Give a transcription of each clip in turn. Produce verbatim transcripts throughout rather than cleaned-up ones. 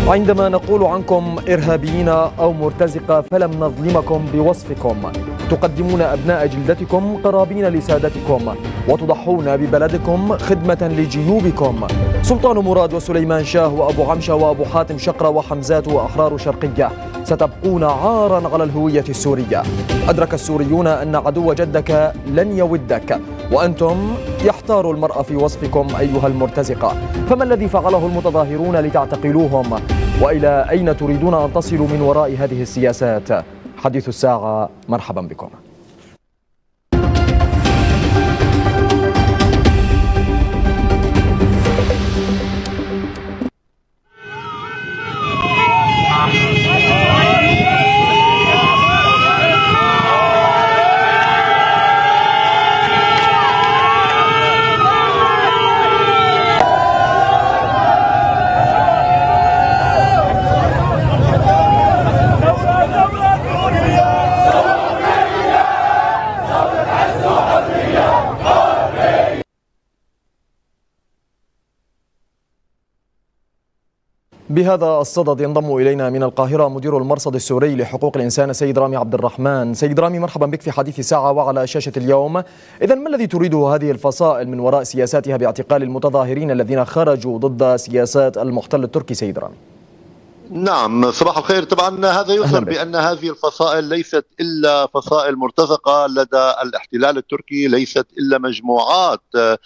عندما نقول عنكم إرهابيين أو مرتزقة فلم نظلمكم بوصفكم. تقدمون أبناء جلدتكم قرابين لسادتكم وتضحون ببلدكم خدمة لجيوبكم. سلطان مراد وسليمان شاه وأبو عمشة وأبو حاتم شقرة وحمزات وأحرار شرقية ستبقون عارا على الهوية السورية. أدرك السوريون أن عدو جدك لن يودك، وأنتم يحتار المرء في وصفكم أيها المرتزقة. فما الذي فعله المتظاهرون لتعتقلوهم؟ وإلى أين تريدون أن تصلوا من وراء هذه السياسات؟ حديث الساعة، مرحبا بكم. بهذا الصدد ينضم إلينا من القاهرة مدير المرصد السوري لحقوق الإنسان سيد رامي عبد الرحمن. سيد رامي، مرحبا بك في حديث ساعة وعلى شاشة اليوم. إذا ما الذي تريده هذه الفصائل من وراء سياساتها باعتقال المتظاهرين الذين خرجوا ضد سياسات المحتل التركي؟ سيد رامي. نعم، صباح الخير. طبعا هذا يظهر بأن هذه الفصائل ليست إلا فصائل مرتزقة لدى الاحتلال التركي، ليست إلا مجموعات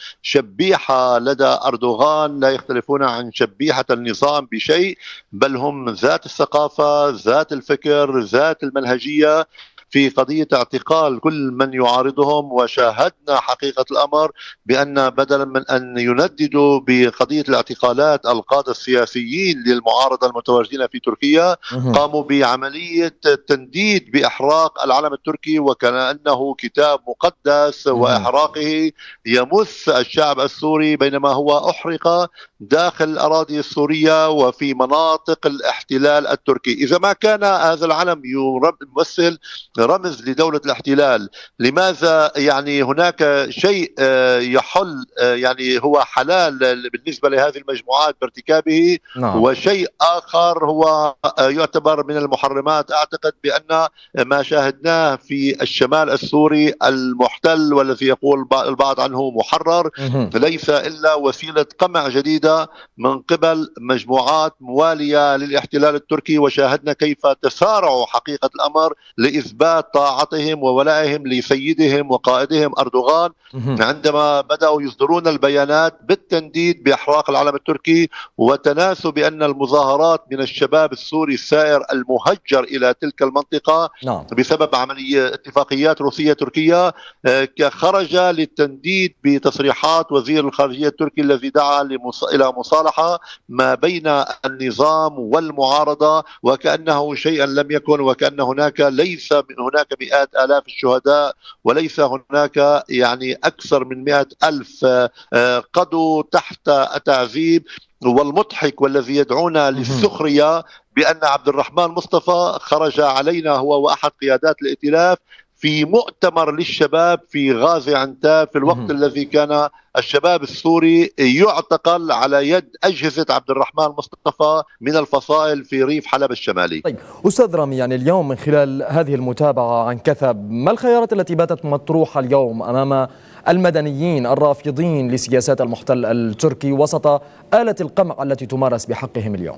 شبيحة لدى أردوغان، لا يختلفون عن شبيحة النظام بشيء، بل هم ذات الثقافة، ذات الفكر، ذات المنهجية في قضية اعتقال كل من يعارضهم. وشاهدنا حقيقة الأمر بأن بدلا من أن ينددوا بقضية الاعتقالات القادة السياسيين للمعارضة المتواجدين في تركيا، قاموا بعملية تنديد بإحراق العلم التركي وكأنه كتاب مقدس، وإحراقه يمس الشعب السوري بينما هو أحرق داخل الأراضي السورية وفي مناطق الاحتلال التركي. إذا ما كان هذا العلم يمثل رمز لدولة الاحتلال، لماذا يعني هناك شيء يحل يعني هو حلال بالنسبة لهذه المجموعات بارتكابه، نعم. وشيء آخر هو يعتبر من المحرمات. أعتقد بأن ما شاهدناه في الشمال السوري المحتل والذي يقول البعض عنه محرر ليس إلا وسيلة قمع جديدة من قبل مجموعات موالية للاحتلال التركي. وشاهدنا كيف تسارعوا حقيقة الأمر لإثبات طاعتهم وولائهم لسيدهم وقائدهم أردوغان عندما بدأوا يصدرون البيانات بالتنديد بإحراق العلم التركي، وتناسوا بأن المظاهرات من الشباب السوري السائر المهجر إلى تلك المنطقة نعم. بسبب عملية اتفاقيات روسية تركية خرج للتنديد بتصريحات وزير الخارجية التركي الذي دعا إلى مصالحة ما بين النظام والمعارضة، وكأنه شيئا لم يكن، وكأن هناك ليس هناك مئات آلاف الشهداء، وليس هناك يعني أكثر من مئة ألف قضوا تحت التعذيب. والمضحك والذي يدعونا للسخرية بأن عبد الرحمن مصطفى خرج علينا هو وأحد قيادات الائتلاف في مؤتمر للشباب في غازي عنتاب في الوقت مم. الذي كان الشباب السوري يعتقل على يد أجهزة عبد الرحمن مصطفى من الفصائل في ريف حلب الشمالي. طيب أستاذ رامي، يعني اليوم من خلال هذه المتابعة عن كثب، ما الخيارات التي باتت مطروحة اليوم أمام المدنيين الرافضين لسياسات المحتل التركي وسط آلة القمع التي تمارس بحقهم اليوم؟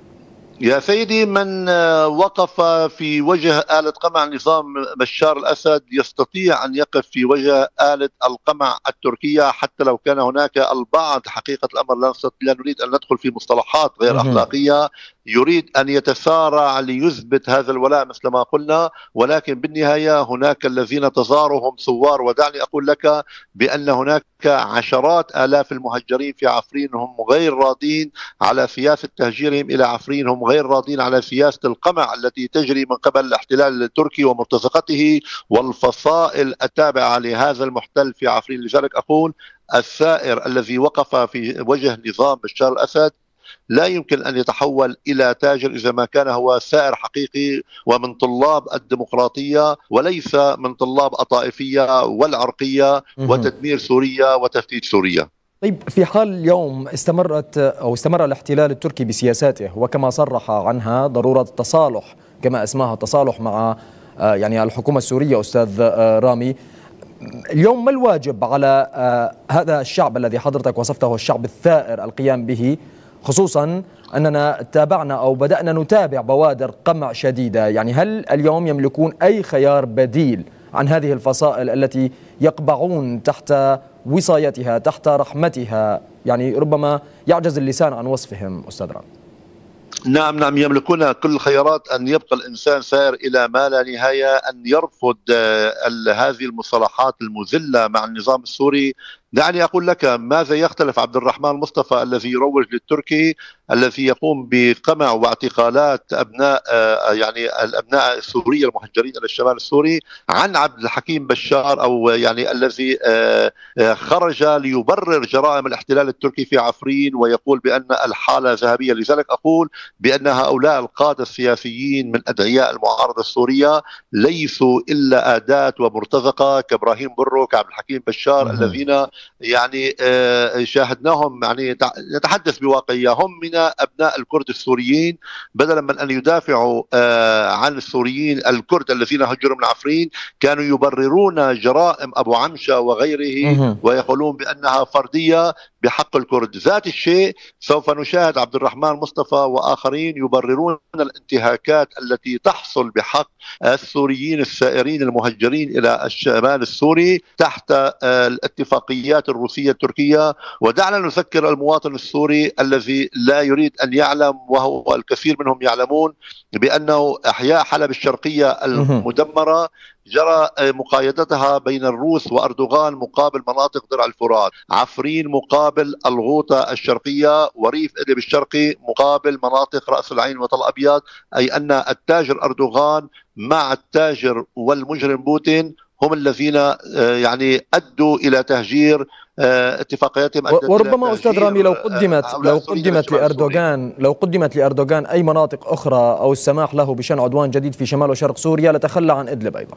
يا سيدي، من وقف في وجه آلة قمع نظام بشار الأسد يستطيع أن يقف في وجه آلة القمع التركية، حتى لو كان هناك البعض حقيقة الأمر لا نريد أن ندخل في مصطلحات غير أخلاقية يريد أن يتسارع ليثبت هذا الولاء مثل ما قلنا، ولكن بالنهاية هناك الذين تظاهرهم ثوار. ودعني أقول لك بأن هناك عشرات آلاف المهجرين في عفرين هم غير راضين على سياسة تهجيرهم إلى عفرين، هم غير راضين على سياسة القمع التي تجري من قبل الاحتلال التركي ومرتزقته والفصائل التابعة لهذا المحتل في عفرين. لذلك أقول الثائر الذي وقف في وجه نظام بشار الأسد لا يمكن أن يتحول إلى تاجر إذا ما كان هو ثائر حقيقي ومن طلاب الديمقراطية وليس من طلاب الطائفية والعرقية وتدمير سوريا وتفتيت سوريا. طيب في حال اليوم استمرت أو استمر الاحتلال التركي بسياساته، وكما صرح عنها ضرورة التصالح كما اسمها التصالح مع يعني الحكومة السورية أستاذ رامي، اليوم ما الواجب على هذا الشعب الذي حضرتك وصفته الشعب الثائر القيام به، خصوصا أننا تابعنا أو بدأنا نتابع بوادر قمع شديدة؟ يعني هل اليوم يملكون أي خيار بديل عن هذه الفصائل التي يقبعون تحت وصايتها تحت رحمتها؟ يعني ربما يعجز اللسان عن وصفهم أستاذ رامي. نعم نعم يملكون كل الخيارات، أن يبقى الإنسان سائر إلى ما لا نهاية، أن يرفض هذه المصطلحات المذلة مع النظام السوري. دعني أقول لك ماذا يختلف عبد الرحمن مصطفى الذي يروج للتركي، الذي يقوم بقمع واعتقالات أبناء يعني الأبناء السورية المهجرين إلى الشمال السوري، عن عبد الحكيم بشار، أو يعني الذي خرج ليبرر جرائم الاحتلال التركي في عفرين ويقول بأن الحالة ذهبية. لذلك أقول بأن هؤلاء القادة السياسيين من أدعياء المعارضة السورية ليسوا إلا أداة ومرتزقة كإبراهيم برو كعبد الحكيم بشار، الذين يعني شاهدناهم، يعني نتحدث بواقعية، هم من أبناء الكرد السوريين، بدلا من أن يدافعوا عن السوريين الكرد الذين هجروا من عفرين كانوا يبررون جرائم أبو عمشة وغيره ويقولون بأنها فردية بحق الكرد. ذات الشيء سوف نشاهد عبد الرحمن مصطفى وآخرين يبررون الانتهاكات التي تحصل بحق السوريين السائرين المهجرين إلى الشمال السوري تحت الاتفاقيات الروسية التركية. ودعنا نذكر المواطن السوري الذي لا يريد أن يعلم، وهو الكثير منهم يعلمون، بأنه أحياء حلب الشرقية المدمرة جرى مقايدتها بين الروس وأردوغان مقابل مناطق درع الفرات، عفرين مقابل الغوطة الشرقية، وريف إدلب الشرقي مقابل مناطق رأس العين وطل أبيض. أي أن التاجر أردوغان مع التاجر والمجرم بوتين هم الذين يعني أدوا إلى تهجير اتفاقياتهم. وربما أستاذ رامي لو قدمت لو قدمت لأردوغان لو قدمت لأردوغان أي مناطق أخرى أو السماح له بشن عدوان جديد في شمال وشرق سوريا لتخلى عن إدلب أيضا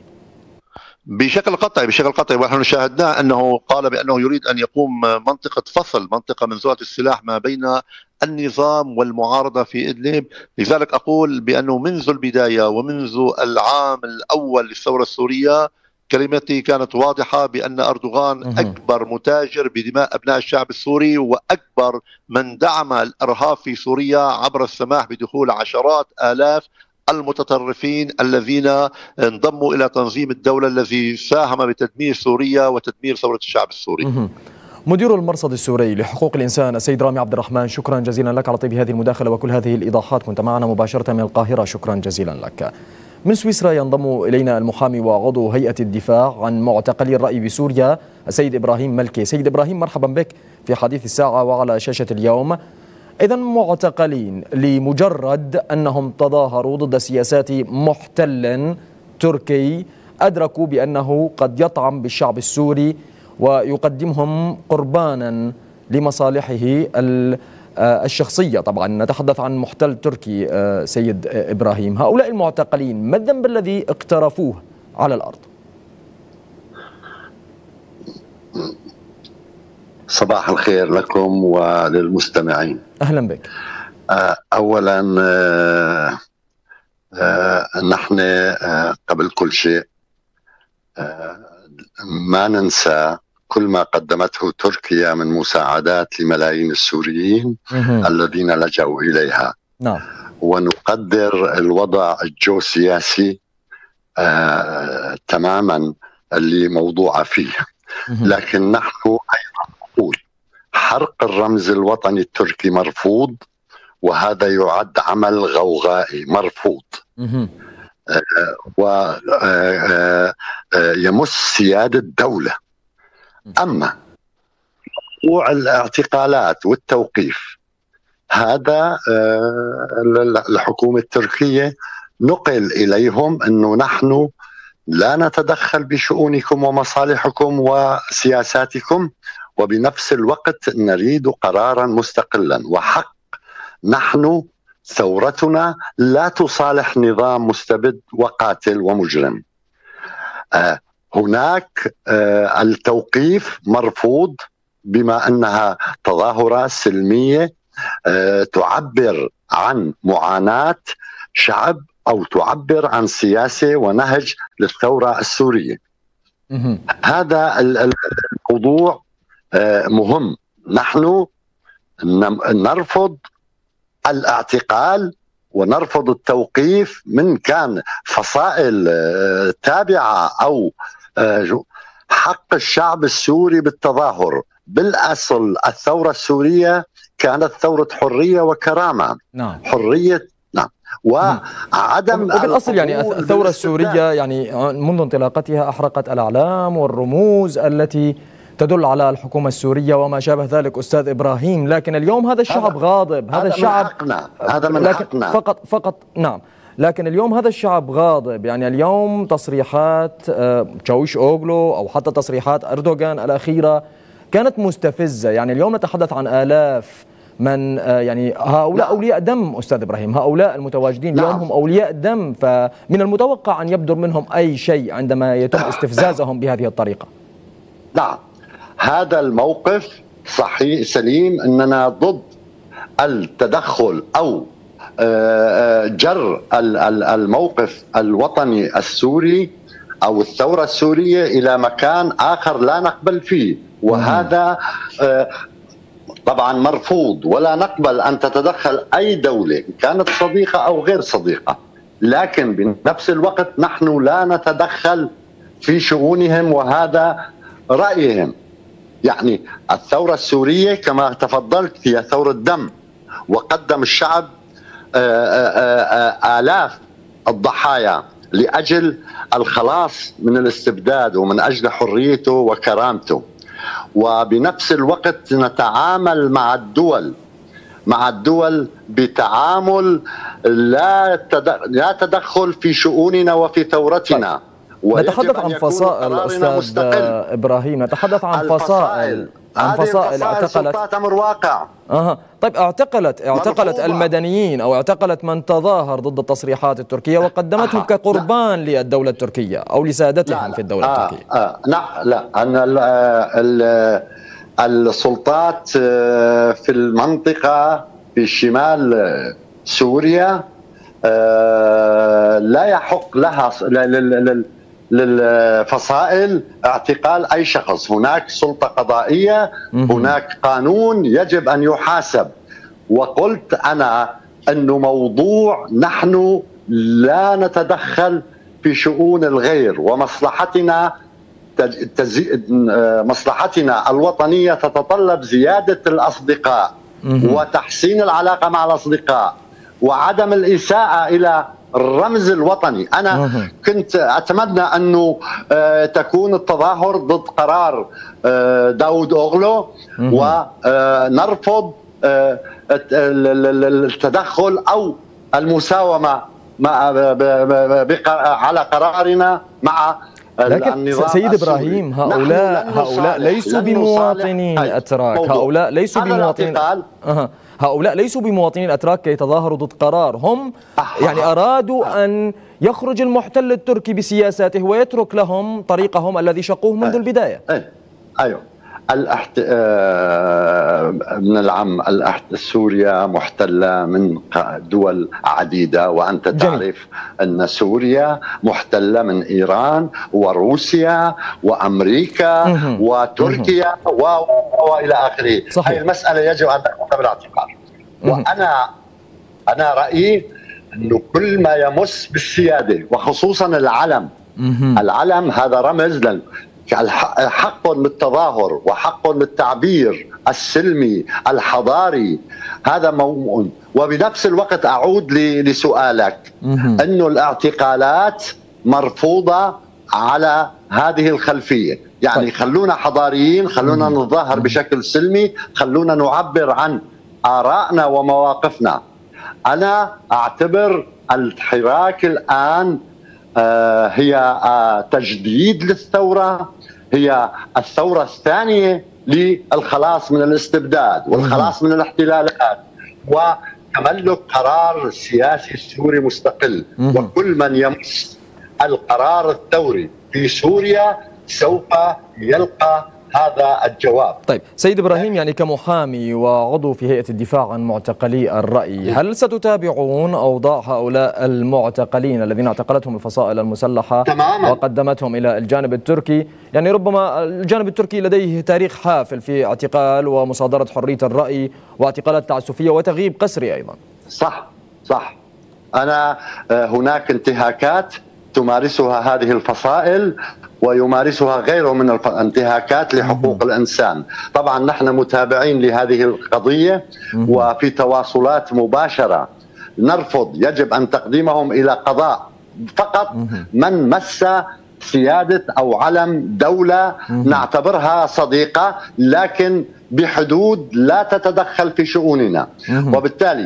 بشكل قطعي بشكل قطعي ونحن شاهدنا أنه قال بأنه يريد أن يقوم منطقة فصل، منطقة منزوعة السلاح ما بين النظام والمعارضة في إدلب. لذلك أقول بأنه منذ البداية ومنذ العام الأول للثورة السورية كلمتي كانت واضحة بأن أردوغان أكبر متاجر بدماء أبناء الشعب السوري، وأكبر من دعم الإرهاب في سوريا عبر السماح بدخول عشرات آلاف المتطرفين الذين انضموا إلى تنظيم الدولة الذي ساهم بتدمير سوريا وتدمير ثورة الشعب السوري. مدير المرصد السوري لحقوق الإنسان السيد رامي عبد الرحمن، شكرا جزيلا لك على طيب هذه المداخلة وكل هذه الإيضاحات، كنت معنا مباشرة من القاهرة، شكرا جزيلا لك. من سويسرا ينضم إلينا المحامي وعضو هيئة الدفاع عن معتقلي الرأي بسوريا السيد إبراهيم ملكي. سيد إبراهيم، مرحبا بك في حديث الساعة وعلى شاشة اليوم. إذن معتقلين لمجرد أنهم تظاهروا ضد سياسات محتل تركي أدركوا بأنه قد يطعن بالشعب السوري ويقدمهم قربانا لمصالحه الشخصية. طبعا نتحدث عن محتل تركي. سيد إبراهيم، هؤلاء المعتقلين ما الذنب الذي اقترفوه على الأرض؟ صباح الخير لكم وللمستمعين. أهلا بك. أولا نحن قبل كل شيء ما ننسى كل ما قدمته تركيا من مساعدات لملايين السوريين الذين لجأوا إليها. نعم. ونقدر الوضع الجيوسياسي آه تماما اللي موضوع فيه. لكن نحن أيضا نقول حرق الرمز الوطني التركي مرفوض، وهذا يعد عمل غوغائي مرفوض ويمس سيادة الدولة. أما موضوع الاعتقالات والتوقيف هذا الحكومة التركية نقل إليهم أنه نحن لا نتدخل بشؤونكم ومصالحكم وسياساتكم، وبنفس الوقت نريد قرارا مستقلا وحق. نحن ثورتنا لا تصالح نظام مستبد وقاتل ومجرم. هناك التوقيف مرفوض بما أنها تظاهرة سلمية تعبر عن معاناة شعب أو تعبر عن سياسة ونهج للثورة السورية. هذا الموضوع مهم. نحن نرفض الاعتقال ونرفض التوقيف من كان فصائل تابعة أو حق الشعب السوري بالتظاهر. بالأصل الثورة السورية كانت ثورة حرية وكرامة. نعم. حرية نعم وعدم وبالأصل يعني الثورة السورية يعني منذ انطلاقتها أحرقت الأعلام والرموز التي تدل على الحكومة السورية وما شابه ذلك أستاذ إبراهيم. لكن اليوم هذا الشعب غاضب. هذا, هذا الشعب من هذا من حقنا فقط فقط نعم. لكن اليوم هذا الشعب غاضب. يعني اليوم تصريحات تشاويش أوغلو أو حتى تصريحات أردوغان الأخيرة كانت مستفزة. يعني اليوم نتحدث عن آلاف من يعني هؤلاء أولياء دم أستاذ إبراهيم. هؤلاء المتواجدين اليوم هم أولياء دم، فمن المتوقع أن يبدر منهم أي شيء عندما يتم استفزازهم بهذه الطريقة. نعم، هذا الموقف صحيح سليم. أننا ضد التدخل أو جر الموقف الوطني السوري أو الثورة السورية إلى مكان آخر لا نقبل فيه، وهذا طبعا مرفوض. ولا نقبل أن تتدخل أي دولة كانت صديقة أو غير صديقة، لكن بنفس الوقت نحن لا نتدخل في شؤونهم، وهذا رأيهم. يعني الثورة السورية كما تفضلت هي ثورة دم، وقدم الشعب آلاف الضحايا لأجل الخلاص من الاستبداد ومن أجل حريته وكرامته. وبنفس الوقت نتعامل مع الدول مع الدول بتعامل لا لا تدخل في شؤوننا وفي ثورتنا. نتحدث عن فصائل أستاذ مستقل. إبراهيم نتحدث عن فصائل عن فصائل اعتقلت أمر واقع. أها طيب اعتقلت اعتقلت المدنيين أو اعتقلت من تظاهر ضد التصريحات التركية وقدمتهم أه. كقربان لا. للدولة التركية أو لسادتهم لا لا. في الدولة آه. التركية. آه. لا لا أن السلطات في المنطقة في شمال سوريا لا يحق لها للفصائل اعتقال أي شخص. هناك سلطة قضائية، هناك قانون يجب أن يحاسب. وقلت أنا أنه موضوع نحن لا نتدخل في شؤون الغير، ومصلحتنا مصلحتنا الوطنية تتطلب زيادة الأصدقاء وتحسين العلاقة مع الأصدقاء وعدم الإساءة إلى الرمز الوطني. أنا كنت أتمنى أنه تكون التظاهر ضد قرار داود أوغلو، ونرفض التدخل أو المساومة على قرارنا مع لكن سيد إبراهيم هؤلاء هؤلاء ليسوا بمواطنين أتراك. هؤلاء ليسوا بمواطنين أه. هؤلاء ليسوا بمواطنين أتراك كي يتظاهروا ضد قرار. هم يعني أرادوا أن يخرج المحتل التركي بسياساته ويترك لهم طريقهم الذي شقوه منذ البداية. أيوه الأحت... من العم الأحت... سوريا محتلة من دول عديدة، وأنت تعرف جميل. أن سوريا محتلة من إيران وروسيا وأمريكا مه. وتركيا مه. و... وإلى آخره. هذه المسألة يجب أن تكون بالاعتبار. وأنا أنا رأيي أنه كل ما يمس بالسيادة وخصوصا العلم مه. العلم هذا رمز لل حق بالتظاهر وحق بالتعبير السلمي الحضاري، هذا موضوع. وبنفس الوقت أعود لسؤالك أنه الاعتقالات مرفوضة على هذه الخلفية. يعني خلونا حضاريين، خلونا نتظاهر بشكل سلمي، خلونا نعبر عن آرائنا ومواقفنا. أنا أعتبر الحراك الآن هي تجديد للثورة، هي الثورة الثانية للخلاص من الاستبداد والخلاص من الاحتلالات وتملك قرار سياسي سوري مستقل. وكل من يمس القرار الثوري في سوريا سوف يلقى هذا الجواب. طيب سيد إبراهيم، يعني كمحامي وعضو في هيئة الدفاع عن معتقلي الرأي، هل ستتابعون أوضاع هؤلاء المعتقلين الذين اعتقلتهم الفصائل المسلحة تماما وقدمتهم إلى الجانب التركي؟ يعني ربما الجانب التركي لديه تاريخ حافل في اعتقال ومصادرة حرية الرأي واعتقالات تعسفية وتغييب قسري أيضا. صح صح. أنا هناك انتهاكات تمارسها هذه الفصائل ويمارسها غيره من الانتهاكات لحقوق الإنسان. طبعا نحن متابعين لهذه القضية وفي تواصلات مباشرة. نرفض، يجب أن تقديمهم إلى قضاء فقط من مس سيادة أو علم دولة نعتبرها صديقة، لكن بحدود لا تتدخل في شؤوننا. وبالتالي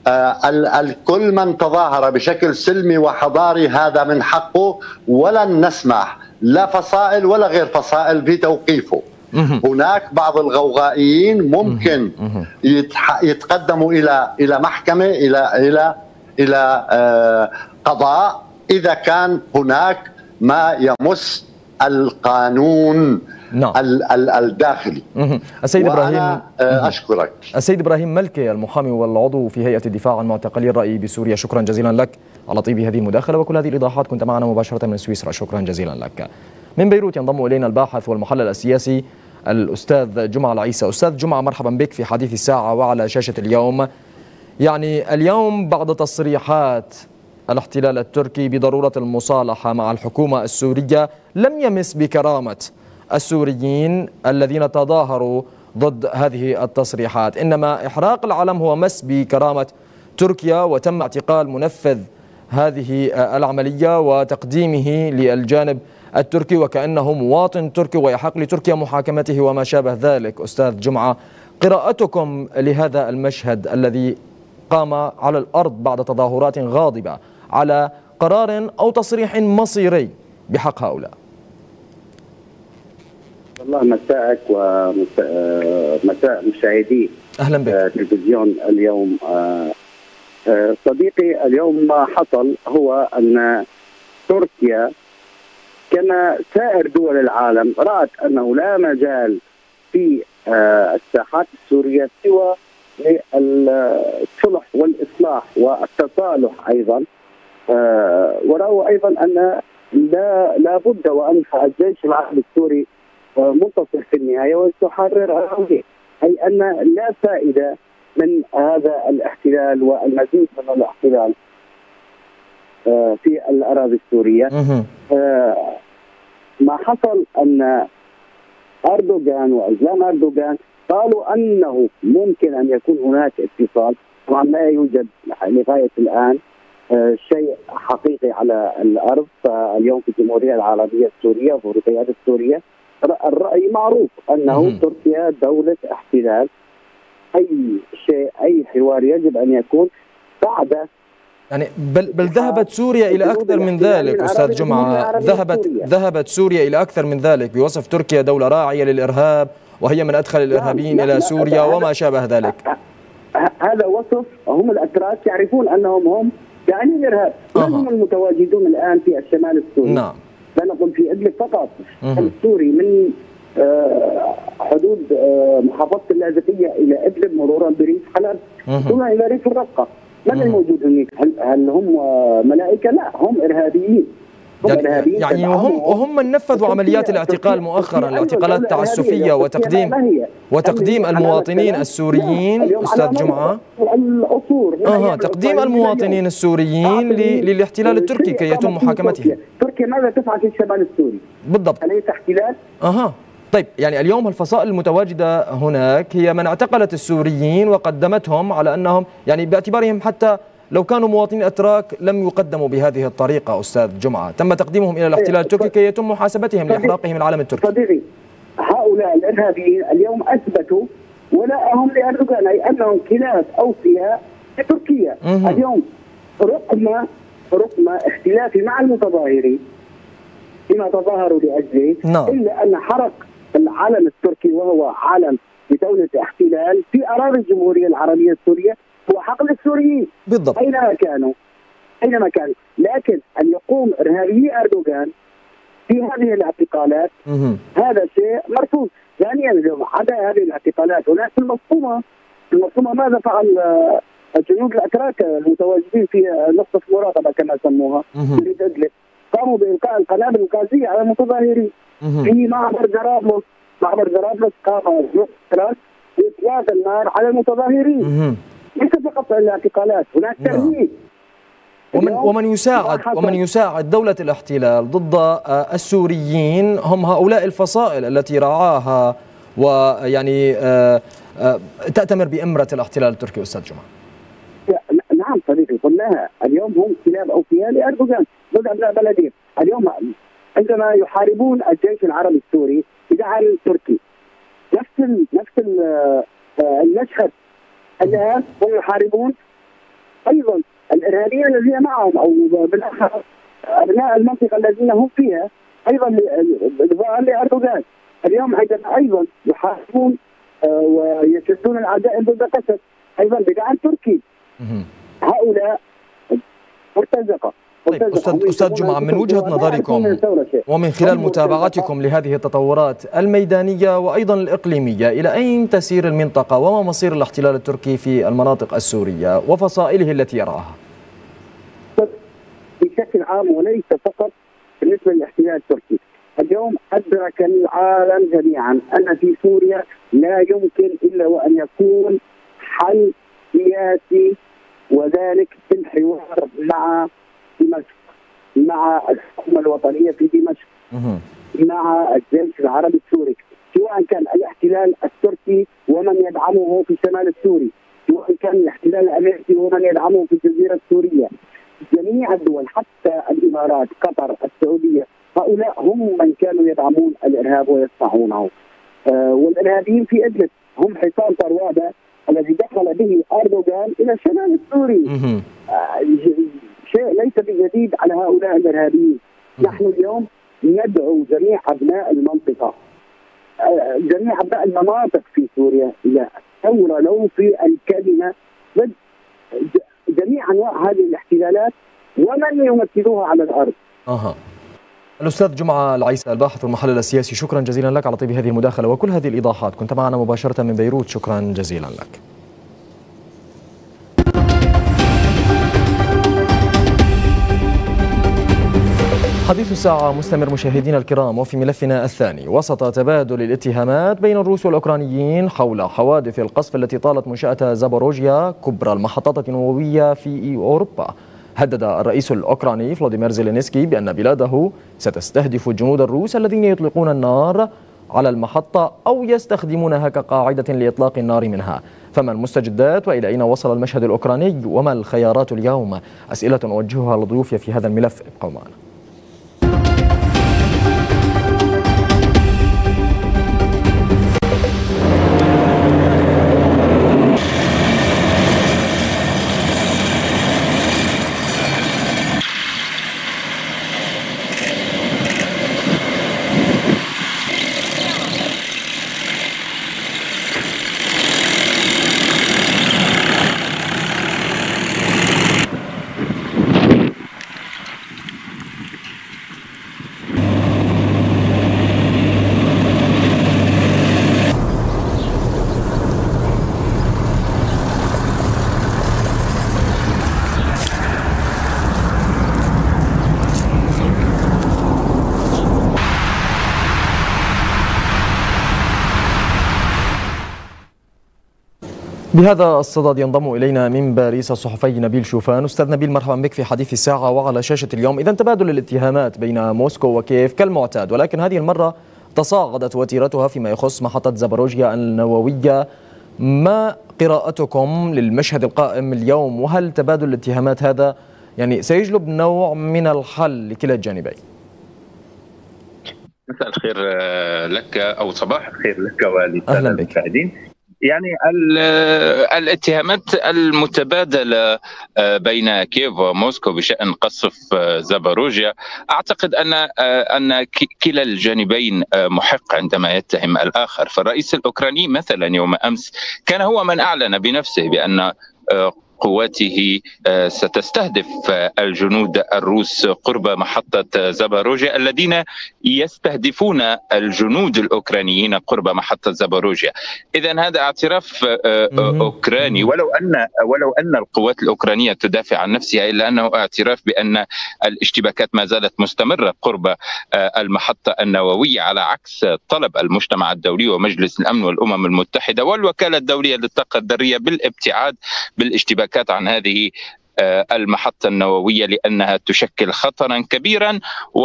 الكل من تظاهر بشكل سلمي وحضاري هذا من حقه، ولن نسمح لا فصائل ولا غير فصائل في توقيفه. هناك بعض الغوغائيين ممكن يتقدموا الى الى محكمه، الى الى الى قضاء اذا كان هناك ما يمس القانون نعم. الداخلي. السيد إبراهيم أشكرك. السيد إبراهيم ملكي، المحامي والعضو في هيئة الدفاع عن معتقلي الرأي بسوريا، شكرا جزيلا لك على طيب هذه المداخلة وكل هذه الإيضاحات. كنت معنا مباشرة من سويسرا، شكرا جزيلا لك. من بيروت ينضم إلينا الباحث والمحلل السياسي الأستاذ جمعة العيسى. أستاذ جمعة، مرحبا بك في حديث الساعة وعلى شاشة اليوم. يعني اليوم بعد تصريحات الاحتلال التركي بضرورة المصالحة مع الحكومة السورية لم يمس بكرامة السوريين الذين تظاهروا ضد هذه التصريحات، إنما إحراق العلم هو مس بكرامة تركيا، وتم اعتقال منفذ هذه العملية وتقديمه للجانب التركي وكأنه مواطن تركي ويحق لتركيا محاكمته وما شابه ذلك. أستاذ جمعة، قراءتكم لهذا المشهد الذي قام على الأرض بعد تظاهرات غاضبة على قرار أو تصريح مصيري بحق هؤلاء؟ والله مساءك ومساء مشاهدي أهلا بك. تلفزيون اليوم. صديقي، اليوم ما حصل هو أن تركيا كما سائر دول العالم رأت أنه لا مجال في الساحات السورية سوى للصلح والإصلاح والتصالح أيضا، ورأوا أيضا أن لا لابد وأن الجيش العربي السوري منتصر في النهاية وتحرر أراضيه، أي أن لا فائدة من هذا الاحتلال والمزيد من الاحتلال في الأراضي السورية. ما حصل أن أردوغان وأزلام أردوغان قالوا أنه ممكن أن يكون هناك اتصال، طبعا لا يوجد لغاية الآن شيء حقيقي على الأرض. فاليوم في الجمهورية العربية السورية وفي القيادة السورية الرأي معروف أنه مم. تركيا دولة احتلال. أي شيء أي حوار يجب أن يكون بعد يعني بل بل ذهبت سوريا إلى أكثر من ذلك. أستاذ جمعة، ذهبت ذهبت سوريا إلى أكثر من ذلك بوصف تركيا دولة راعية للإرهاب وهي من أدخل الإرهابيين إلى سوريا وما شابه ذلك. هذا وصف هم الأتراك يعرفون أنهم هم يعني الإرهاب. من هم المتواجدون الآن في الشمال السوري؟ نعم. لا نقول في إدلب فقط، السوري من حدود محافظة اللاذقية إلى إدلب مرورا بريف حلب ثم إلى ريف الرقة. من الموجود هناك؟ هل, هل هم ملائكة؟ لا، هم إرهابيين. هم يعني, إرهابيين يعني وهم وهم من نفذوا عمليات الاعتقال مؤخرا، الاعتقالات التعسفية وتقديم وتقديم المواطنين السوريين. أستاذ جمعة، العصور اه تقديم المواطنين السوريين للاحتلال التركي كي يتم محاكمتهم. تركيا ماذا تفعل في الشمال السوري؟ بالضبط. أليس احتلال؟ اها طيب، يعني اليوم الفصائل المتواجدة هناك هي من اعتقلت السوريين وقدمتهم على أنهم يعني باعتبارهم حتى لو كانوا مواطنين أتراك لم يقدموا بهذه الطريقة. أستاذ جمعة، تم تقديمهم إلى الاحتلال التركي كي يتم محاسبتهم لإحراقهم العلم التركي. صديقي، هؤلاء الإرهابيين اليوم أثبتوا ولاءهم لأردوغان، أي أنهم كلاب أوفياء لتركيا. اليوم رغم رغم اختلافي مع المتظاهرين فيما تظاهروا لأجله no. إلا أن حرق العلم التركي وهو علم بدولة احتلال في أراضي الجمهورية العربية السورية هو حق للسوريين بالضبط أينما كانوا أينما كانوا. لكن أن يقوم إرهابي أردوغان في هذه الاعتقالات هذا شيء مرفوض. ثانيا اليوم عدا هذه الاعتقالات هناك في المنظومه المنظومه ماذا فعل الجنود الاتراك المتواجدين في نقطه المراقبه كما سموها في ادلب؟ قاموا بالقاء القنابل الغازيه على المتظاهرين في معبر جرابلس. معبر جرابلس قام الاتراك باطلاق النار على المتظاهرين. ليس فقط الاعتقالات، هناك ترهيب. ومن ومن يساعد ومن يساعد دولة الاحتلال ضد السوريين هم هؤلاء الفصائل التي رعاها ويعني تأتمر بإمرة الاحتلال التركي. أستاذ جمعة. نعم صديقي، قلناها اليوم هم كلاب أوفياء لأردوغان ضد أبناء بلدهم. اليوم عندما يحاربون الجيش العربي السوري بدعم التركي نفس نفس المشهد. الآن هم يحاربون أيضا الإرهابيين الذين معهم أو بالأخص أبناء المنطقة الذين هم فيها أيضا إرضاء لأردوغان. اليوم عندما أيضا يحاربون ويشدون الأعداء ضد قسد أيضا بدعم تركي. هؤلاء مرتزقة. طيب أستاذ أستاذ جمعة، من وجهة نظركم ومن خلال متابعتكم لهذه التطورات الميدانية وأيضا الإقليمية، إلى أين تسير المنطقة وما مصير الاحتلال التركي في المناطق السورية وفصائله التي يرعاها؟ بشكل عام وليس فقط بالنسبة للاحتلال التركي. اليوم أدرك العالم جميعا أن في سوريا لا يمكن إلا وأن يكون حل سياسي، وذلك في الحوار مع دمشق، مع الحكومة الوطنية في دمشق، مع الجيش العربي السوري، سواء كان الاحتلال التركي ومن يدعمه في الشمال السوري، سواء كان الاحتلال الامريكي ومن يدعمه في الجزيرة السورية. جميع الدول حتى الامارات، قطر، السعودية، هؤلاء هم من كانوا يدعمون الارهاب ويصنعونه. آه والارهابيين في ادلب هم حصان طروادة الذي دخل به اردوغان الى الشمال السوري. آه شيء ليس بجديد على هؤلاء الارهابيين. نحن اليوم ندعو جميع ابناء المنطقه، جميع ابناء المناطق في سوريا الى ثوره لو في الكلمه ضد جميع انواع هذه الاحتلالات ومن يمثلوها على الارض. اها الأستاذ جمعة العيسى، الباحث والمحلل السياسي، شكرا جزيلا لك على طيب هذه المداخلة وكل هذه الإيضاحات. كنت معنا مباشرة من بيروت، شكرا جزيلا لك. حديث الساعة مستمر مشاهدينا الكرام، وفي ملفنا الثاني وسط تبادل الاتهامات بين الروس والأوكرانيين حول حوادث القصف التي طالت منشأة زابوروجيا كبرى المحطات النووية في أوروبا، هدد الرئيس الأوكراني فلاديمير زيلينسكي بأن بلاده ستستهدف الجنود الروس الذين يطلقون النار على المحطة أو يستخدمونها كقاعدة لإطلاق النار منها. فما المستجدات وإلى أين وصل المشهد الأوكراني وما الخيارات اليوم؟ أسئلة أوجهها لضيوفي في هذا الملف، ابقوا معنا. بهذا الصدد ينضم إلينا من باريس الصحفي نبيل شوفان. أستاذ نبيل، مرحبا بك في حديث الساعة وعلى شاشة اليوم. إذا تبادل الاتهامات بين موسكو وكييف كالمعتاد، ولكن هذه المرة تصاعدت وتيرتها فيما يخص محطة زابوروجيا النووية. ما قراءتكم للمشهد القائم اليوم، وهل تبادل الاتهامات هذا يعني سيجلب نوع من الحل لكلا الجانبين؟ مساء الخير لك أو صباح الخير لك وللسادة المشاهدين. يعني الاتهامات المتبادلة بين كييف وموسكو بشأن قصف زابوروجيا، أعتقد أن أن كلا الجانبين محق عندما يتهم الآخر. فالرئيس الأوكراني مثلا يوم أمس كان هو من أعلن بنفسه بأن قواته ستستهدف الجنود الروس قرب محطة زاباروجيا الذين يستهدفون الجنود الأوكرانيين قرب محطة زاباروجيا. إذن هذا اعتراف أوكراني، ولو أن ولو أن القوات الأوكرانية تدافع عن نفسها، إلا أنه اعتراف بأن الاشتباكات ما زالت مستمرة قرب المحطة النووية على عكس طلب المجتمع الدولي ومجلس الأمن والأمم المتحدة والوكالة الدولية للطاقة الذرية بالابتعاد بالاشتباكات عن هذه المحطة النووية لأنها تشكل خطرا كبيرا،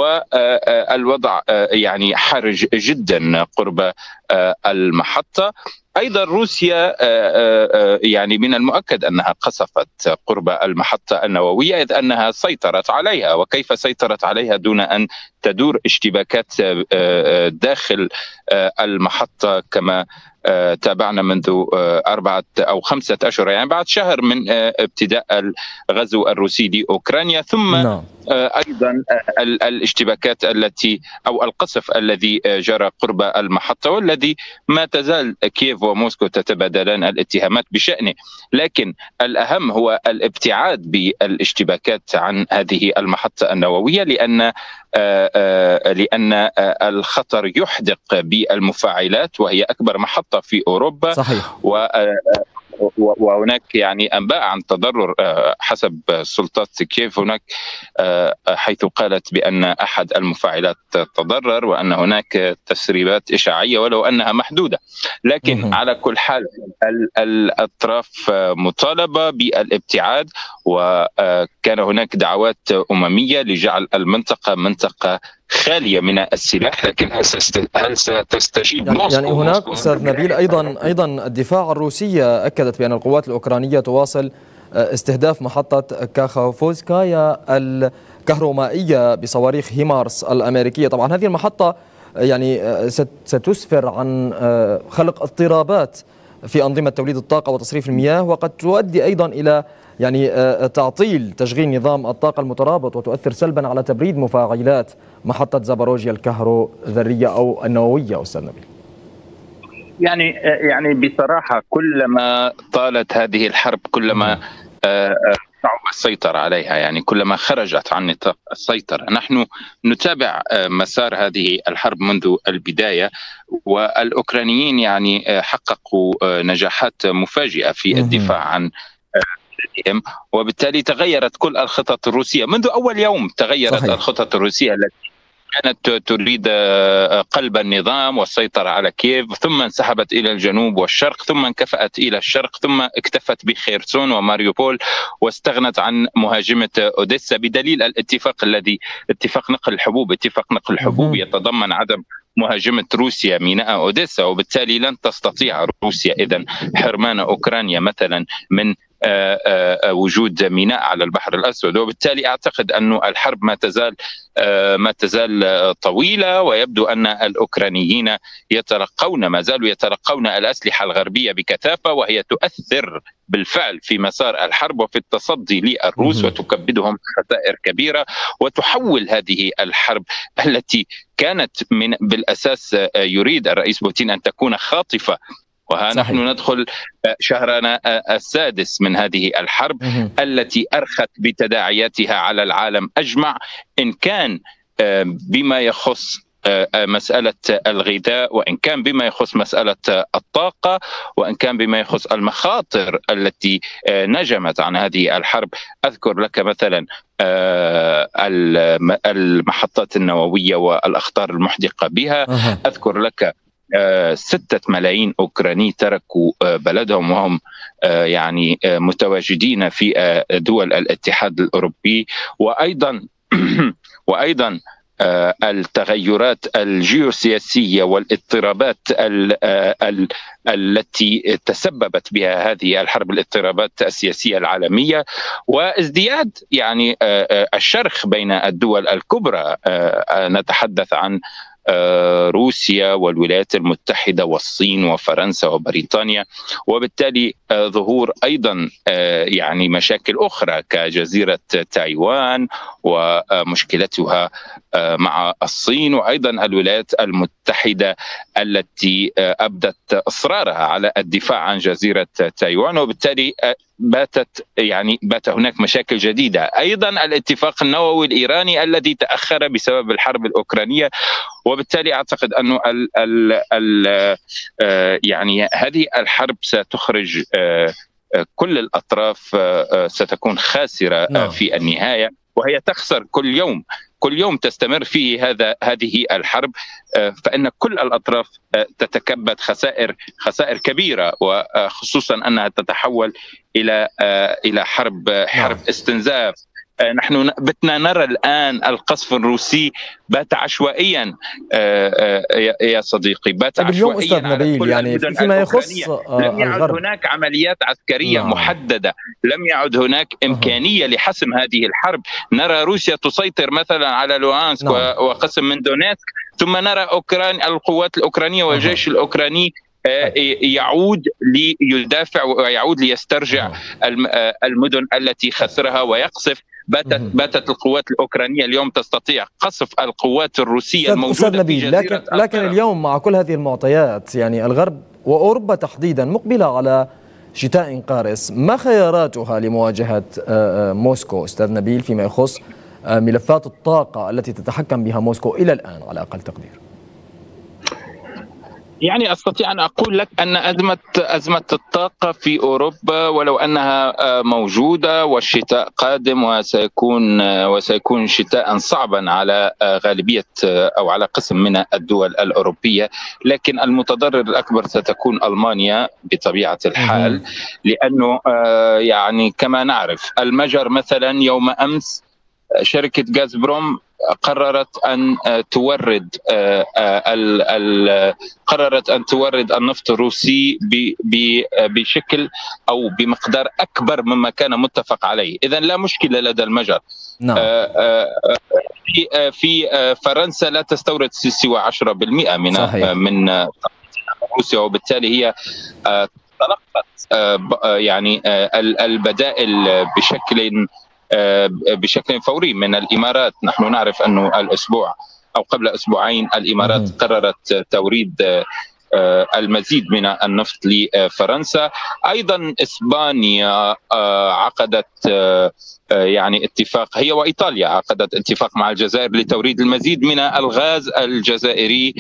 والوضع يعني حرج جدا قرب المحطة. أيضا روسيا يعني من المؤكد أنها قصفت قرب المحطة النووية إذ أنها سيطرت عليها. وكيف سيطرت عليها دون أن تدور اشتباكات داخل المحطة كما تابعنا منذ أربعة أو خمسة أشهر، يعني بعد شهر من ابتداء الغزو الروسي لأوكرانيا. ثم no. أيضا الاشتباكات التي أو القصف الذي جرى قرب المحطة والذي ما تزال كييف وموسكو تتبادلان الاتهامات بشأنه، لكن الأهم هو الابتعاد بالاشتباكات عن هذه المحطة النووية لأن لأن الخطر يحدق بالمفاعلات وهي أكبر محطة في أوروبا. صحيح. و وهناك يعني أنباء عن تضرر حسب سلطات كييف هناك، حيث قالت بأن أحد المفاعلات تضرر وأن هناك تسريبات إشعاعية ولو أنها محدودة. لكن على كل حال الأطراف مطالبة بالابتعاد، وكان هناك دعوات أممية لجعل المنطقة منطقة خالية من السلاح. لكن هل ستستجيب يعني, موسكو؟ يعني هناك أستاذ نبيل أيضا أيضا الدفاع الروسية أكدت بأن القوات الأوكرانية تواصل استهداف محطة كاخوفوزكايا الكهرومائية بصواريخ هيمارس الأمريكية. طبعا هذه المحطة يعني ستسفر عن خلق اضطرابات في أنظمة توليد الطاقة وتصريف المياه، وقد تؤدي أيضا إلى يعني تعطيل تشغيل نظام الطاقة المترابط وتؤثر سلبا على تبريد مفاعلات محطة زاباروجيا الكهروذرية أو النووية. أستاذ نبيل، يعني يعني بصراحة كلما طالت هذه الحرب كلما صعب السيطرة عليها، يعني كلما خرجت عن نطاق السيطرة. نحن نتابع مسار هذه الحرب منذ البداية، والأوكرانيين يعني حققوا نجاحات مفاجئة في الدفاع عن بلادهم، وبالتالي تغيرت كل الخطط الروسية منذ أول يوم. تغيرت صحيح. الخطط الروسية التي كانت تريد قلب النظام والسيطرة على كييف، ثم انسحبت إلى الجنوب والشرق، ثم انكفأت إلى الشرق، ثم اكتفت بخيرسون وماريوبول واستغنت عن مهاجمة أوديسا، بدليل الاتفاق الذي اتفاق نقل الحبوب. اتفاق نقل الحبوب يتضمن عدم مهاجمة روسيا ميناء أوديسا، وبالتالي لن تستطيع روسيا إذن حرمان أوكرانيا مثلا من وجود ميناء على البحر الأسود. وبالتالي أعتقد أن الحرب ما تزال ما تزال طويلة، ويبدو أن الأوكرانيين يتلقون ما زالوا يتلقون الأسلحة الغربية بكثافة، وهي تؤثر بالفعل في مسار الحرب وفي التصدي للروس وتكبدهم خسائر كبيرة، وتحول هذه الحرب التي كانت من بالأساس يريد الرئيس بوتين أن تكون خاطفة، وها نحن ندخل شهرنا السادس من هذه الحرب التي أرخت بتداعياتها على العالم أجمع، إن كان بما يخص مسألة الغذاء، وإن كان بما يخص مسألة الطاقة، وإن كان بما يخص المخاطر التي نجمت عن هذه الحرب. أذكر لك مثلا المحطات النووية والأخطار المحدقة بها. أذكر لك ستة ملايين أوكراني تركوا بلدهم وهم يعني متواجدين في دول الاتحاد الأوروبي. وأيضا وأيضا التغيرات الجيوسياسية والاضطرابات التي تسببت بها هذه الحرب، الاضطرابات السياسية العالمية، وازدياد يعني الشرخ بين الدول الكبرى. نتحدث عن روسيا والولايات المتحدة والصين وفرنسا وبريطانيا، وبالتالي ظهور أيضا يعني مشاكل أخرى كجزيرة تايوان ومشكلتها مع الصين، وأيضا الولايات المتحدة التي أبدت إصرارها على الدفاع عن جزيرة تايوان. وبالتالي باتت يعني بات هناك مشاكل جديدة. أيضا الاتفاق النووي الإيراني الذي تأخر بسبب الحرب الأوكرانية، وبالتالي أعتقد أنه ال ال ال يعني هذه الحرب ستخرج كل الأطراف ستكون خاسرة في النهاية، وهي تخسر كل يوم كل يوم تستمر فيه هذا هذه الحرب، فإن كل الأطراف تتكبد خسائر خسائر كبيرة، وخصوصا أنها تتحول إلى إلى حرب حرب استنزاف. نحن بتنا نرى الآن القصف الروسي بات عشوائيا يا صديقي، بات عشوائيا على كل يعني المدن فيما يخص لم يعد الغرب. هناك عمليات عسكرية نعم. محددة، لم يعد هناك إمكانية أه. لحسم هذه الحرب. نرى روسيا تسيطر مثلا على لوهانسك نعم. وقسم من دونيتسك، ثم نرى أوكران القوات الأوكرانية والجيش أه. الأوكراني يعود ليدافع ويعود ليسترجع المدن التي خسرها ويقصف. باتت باتت القوات الأوكرانية اليوم تستطيع قصف القوات الروسية الموجودة في جزيرة لكن لكن اليوم مع كل هذه المعطيات يعني الغرب وأوروبا تحديدا مقبلة على شتاء قارس، ما خياراتها لمواجهة موسكو أستاذ نبيل فيما يخص ملفات الطاقة التي تتحكم بها موسكو إلى الآن على أقل تقدير؟ يعني أستطيع أن أقول لك أن أزمة أزمة الطاقة في أوروبا ولو أنها موجودة والشتاء قادم وسيكون وسيكون شتاء صعبا على غالبية أو على قسم من الدول الأوروبية، لكن المتضرر الأكبر ستكون ألمانيا بطبيعة الحال، لأنه يعني كما نعرف المجر مثلا يوم أمس شركة غازبروم قررت أن تورد قررت أن تورد النفط الروسي بشكل أو بمقدار أكبر مما كان متفق عليه. إذن لا مشكلة لدى المجر. نعم. في في فرنسا لا تستورد سوى عشرة بالمئة من صحيح. من روسيا، وبالتالي هي تلقت يعني البدائل بشكل بشكل فوري من الإمارات. نحن نعرف أنه الأسبوع أو قبل أسبوعين الإمارات قررت توريد المزيد من النفط لفرنسا. أيضا إسبانيا عقدت يعني اتفاق، هي وإيطاليا عقدت اتفاق مع الجزائر لتوريد المزيد من الغاز الجزائري.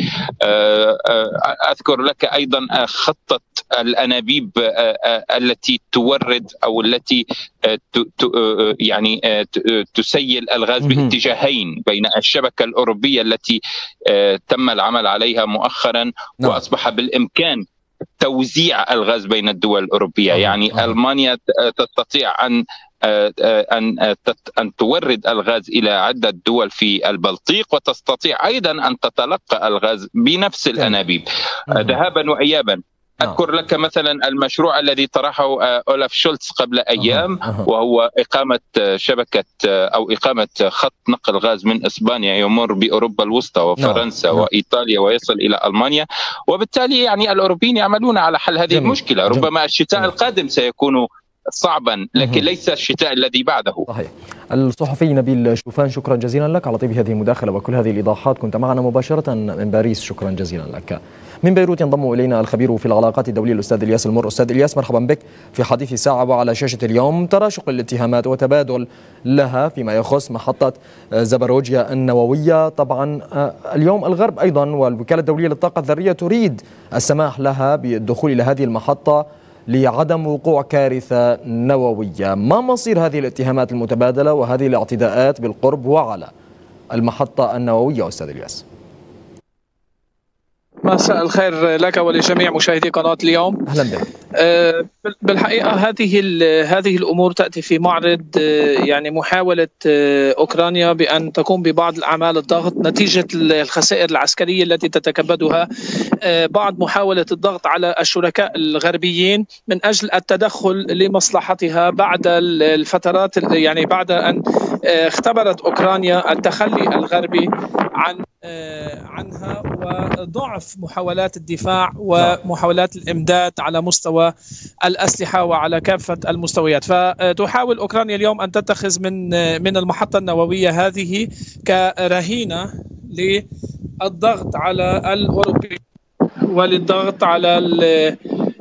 أذكر لك أيضا خطة الأنابيب التي تورد أو التي يعني تسيل الغاز باتجاهين بين الشبكة الأوروبية التي تم العمل عليها مؤخرا، وأصبح بالإمكان توزيع الغاز بين الدول الأوروبية. يعني ألمانيا تستطيع أن أن أن تورد الغاز إلى عدة دول في البلطيق، وتستطيع أيضا أن تتلقى الغاز بنفس الأنابيب ذهابا وإيابا. أذكر لك مثلا المشروع الذي طرحه أولاف شولتز قبل أيام، وهو إقامة شبكة أو إقامة خط نقل غاز من إسبانيا يمر بأوروبا الوسطى وفرنسا وإيطاليا ويصل إلى ألمانيا، وبالتالي يعني الأوروبيين يعملون على حل هذه جميل. المشكلة. ربما الشتاء القادم سيكون صعبا، لكن ليس الشتاء الذي بعده. صحيح. الصحفي نبيل شوفان، شكرا جزيلا لك على طيب هذه المداخلة وكل هذه الإيضاحات، كنت معنا مباشرة من باريس، شكرا جزيلا لك. من بيروت ينضم إلينا الخبير في العلاقات الدولية الأستاذ إلياس المر. أستاذ إلياس مرحبا بك في حديث ساعة وعلى شاشة اليوم. تراشق الاتهامات وتبادل لها فيما يخص محطة زاباروجيا النووية. طبعا اليوم الغرب أيضا والوكالة الدولية للطاقة الذرية تريد السماح لها بالدخول إلى هذه المحطة لعدم وقوع كارثة نووية. ما مصير هذه الاتهامات المتبادلة وهذه الاعتداءات بالقرب وعلى المحطة النووية أستاذ إلياس؟ مساء الخير لك ولجميع مشاهدي قناة اليوم. أهلا بك. بالحقيقة هذه هذه الأمور تأتي في معرض يعني محاولة أوكرانيا بأن تقوم ببعض الأعمال الضغط نتيجة الخسائر العسكرية التي تتكبدها، بعض محاولة الضغط على الشركاء الغربيين من أجل التدخل لمصلحتها بعد الفترات، يعني بعد أن اختبرت أوكرانيا التخلي الغربي عن عنها وضعف محاولات الدفاع ومحاولات الإمداد على مستوى الأسلحة وعلى كافة المستويات. فتحاول أوكرانيا اليوم أن تتخذ من من المحطة النووية هذه كرهينة للضغط على الأوروبيين وللضغط على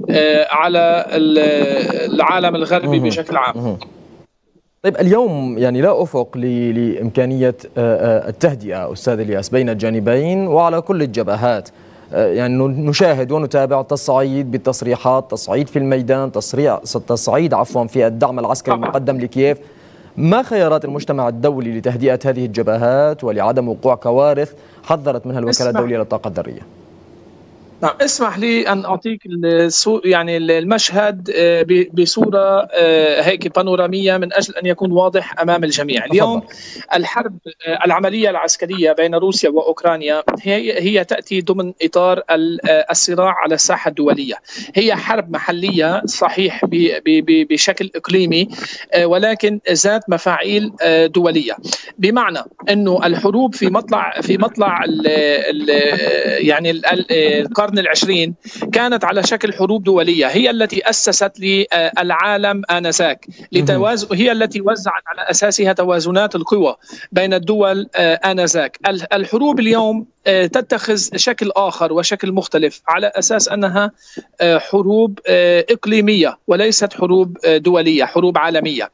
على العالم الغربي بشكل عام. طيب اليوم يعني لا أفق لإمكانية التهدئة أستاذ الياس بين الجانبين وعلى كل الجبهات، يعني نشاهد ونتابع تصعيد بالتصريحات، تصعيد في الميدان، تصريح تصعيد عفوا في الدعم العسكري المقدم لكييف. ما خيارات المجتمع الدولي لتهدئة هذه الجبهات ولعدم وقوع كوارث حذرت منها الوكالة الدولية للطاقة الذرية؟ نعم، اسمح لي أن أعطيك يعني المشهد بصورة هيك بانورامية من أجل أن يكون واضح أمام الجميع. اليوم الحرب العملية العسكرية بين روسيا وأوكرانيا هي هي تأتي ضمن إطار الصراع على الساحة الدولية. هي حرب محلية صحيح بشكل إقليمي، ولكن ذات مفاعيل دولية، بمعنى أنه الحروب في مطلع في مطلع ال ال يعني القرن العشرين كانت على شكل حروب دولية، هي التي أسست للعالم آنذاك لتوازن، هي التي وزعت على أساسها توازنات القوى بين الدول آنذاك. الحروب اليوم تتخذ شكل آخر وشكل مختلف على أساس أنها حروب إقليمية وليست حروب دولية، حروب عالمية.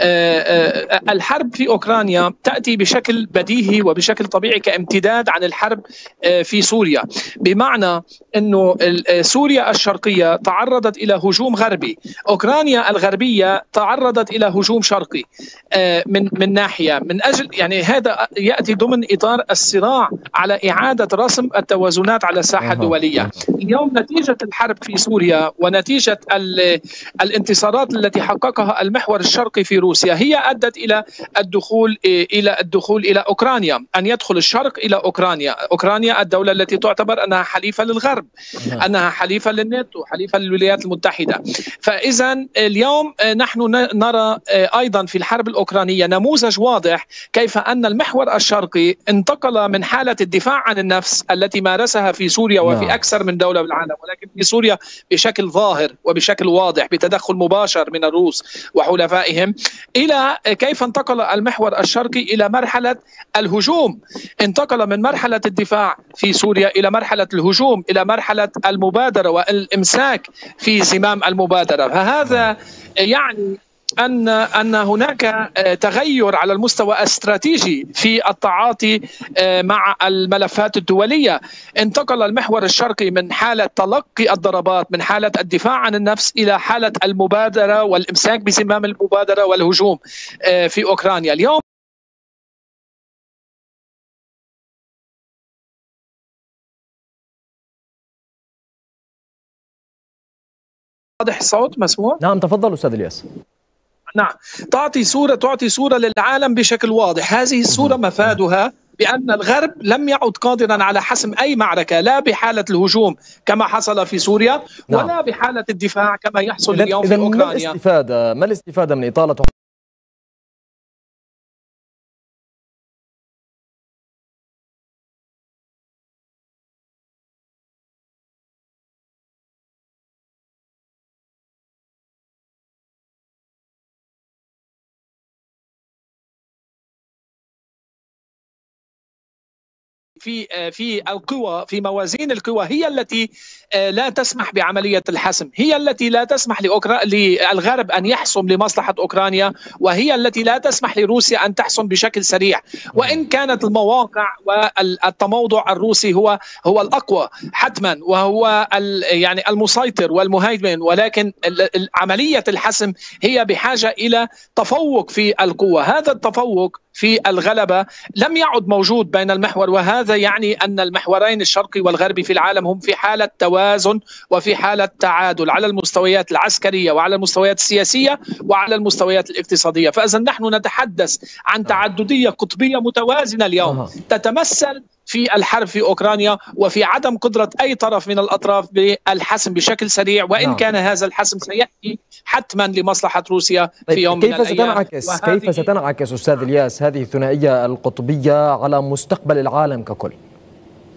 الحرب في أوكرانيا تأتي بشكل بديهي وبشكل طبيعي كامتداد عن الحرب في سوريا، بمعنى أنه سوريا الشرقية تعرضت إلى هجوم غربي، أوكرانيا الغربية تعرضت إلى هجوم شرقي من من ناحية، من أجل يعني هذا يأتي ضمن إطار الصراع على إعادة رسم التوازنات على الساحة الدولية. اليوم نتيجة الحرب في سوريا ونتيجة الانتصارات التي حققها المحور الشرقي في روسيا هي أدت إلى الدخول إلى الدخول إلى أوكرانيا، أن يدخل الشرق إلى أوكرانيا. أوكرانيا الدولة التي تعتبر أنها حليفة للغرب، أنها حليفة للناتو، حليفة للولايات المتحدة. فإذا اليوم نحن نرى أيضا في الحرب الأوكرانية نموذج واضح كيف أن المحور الشرقي انتقل من حالة الدفاع عن النفس التي مارسها في سوريا وفي أكثر من دولة بالعالم، ولكن في سوريا بشكل ظاهر وبشكل واضح بتدخل مباشر من الروس وحلفائهم، إلى كيف انتقل المحور الشرقي إلى مرحلة الهجوم. انتقل من مرحلة الدفاع في سوريا إلى مرحلة الهجوم، إلى مرحلة المبادرة والإمساك في زمام المبادرة. فهذا يعني أن أن هناك تغير على المستوى الاستراتيجي في التعاطي مع الملفات الدولية. انتقل المحور الشرقي من حالة تلقي الضربات، من حالة الدفاع عن النفس، إلى حالة المبادرة والإمساك بزمام المبادرة والهجوم في أوكرانيا. اليوم واضح الصوت؟ مسموع؟ نعم تفضل أستاذ الياس. نعم، تعطي صورة تعطي صورة للعالم بشكل واضح. هذه الصورة مفادها بأن الغرب لم يعد قادرا على حسم أي معركة، لا بحالة الهجوم كما حصل في سوريا، نعم، ولا بحالة الدفاع كما يحصل اليوم في أوكرانيا. ما الاستفادة ما الاستفادة من إطالة في في القوى، في موازين القوى هي التي لا تسمح بعملية الحسم، هي التي لا تسمح لأوكرا... للغرب أن يحسم لمصلحة أوكرانيا، وهي التي لا تسمح لروسيا أن تحسم بشكل سريع. وإن كانت المواقع والتموضع الروسي هو هو الأقوى حتما، وهو يعني المسيطر والمهيمن، ولكن عملية الحسم هي بحاجة إلى تفوق في القوة. هذا التفوق في الغلبة لم يعد موجود بين المحور، وهذا يعني أن المحورين الشرقي والغربي في العالم هم في حالة توازن وفي حالة تعادل على المستويات العسكرية وعلى المستويات السياسية وعلى المستويات الاقتصادية. فإذا نحن نتحدث عن تعددية قطبية متوازنة اليوم تتمثل في الحرب في أوكرانيا وفي عدم قدرة أي طرف من الأطراف بالحسم بشكل سريع، وإن نعم. كان هذا الحسم سيأتي حتما لمصلحة روسيا في يوم كيف من الأيام. ستنعكس كيف ستنعكس أستاذ الياس هذه الثنائية القطبية على مستقبل العالم ككل؟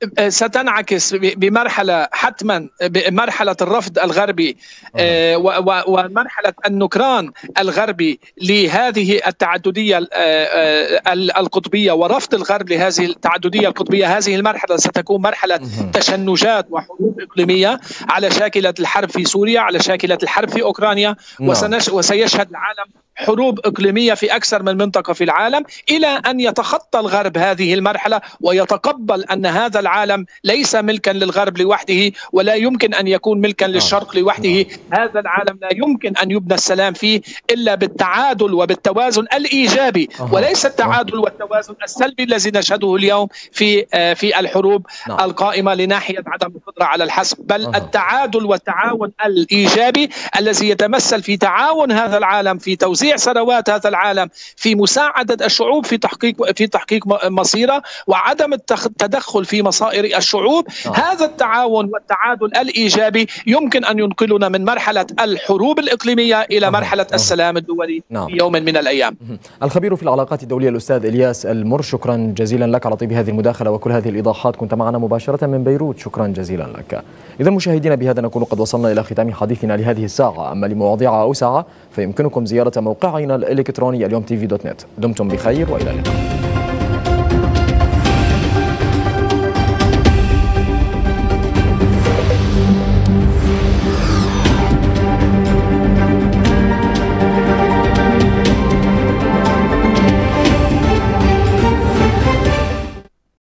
ستنعكس بمرحلة حتما بمرحلة الرفض الغربي ومرحلة النكران الغربي لهذه التعددية القطبية ورفض الغرب لهذه التعددية القطبية. هذه المرحلة ستكون مرحلة تشنجات وحروب إقليمية على شاكلة الحرب في سوريا، على شاكلة الحرب في أوكرانيا، وسيشهد العالم حروب إقليمية في أكثر من منطقة في العالم، إلى أن يتخطى الغرب هذه المرحلة ويتقبل أن هذا العالم ليس ملكا للغرب لوحده ولا يمكن أن يكون ملكا للشرق لوحده. هذا العالم لا يمكن أن يبنى السلام فيه إلا بالتعادل وبالتوازن الإيجابي، وليس التعادل والتوازن السلبي الذي نشهده اليوم في في الحروب القائمة لناحية عدم القدرة على الحسم، بل التعادل والتعاون الإيجابي الذي يتمثل في تعاون هذا العالم في توزيع ثروات هذا العالم، في مساعدة الشعوب في تحقيق في تحقيق مصيرها وعدم التدخل في مصائر الشعوب. آه. هذا التعاون والتعادل الإيجابي يمكن أن ينقلنا من مرحلة الحروب الإقليمية إلى مرحلة آه. السلام الدولي نعم. في يوم من الأيام. الخبير في العلاقات الدولية الأستاذ إلياس المر، شكرا جزيلا لك على طيب هذه المداخلة وكل هذه الإيضاحات، كنت معنا مباشرة من بيروت، شكرا جزيلا لك. إذا مشاهدينا بهذا نكون قد وصلنا إلى ختام حديثنا لهذه الساعة، أما لمواضيع أوسع فيمكنكم زيارة موقعنا الإلكتروني اليوم تي في دوت نت. دمتم بخير وإلى اللقاء.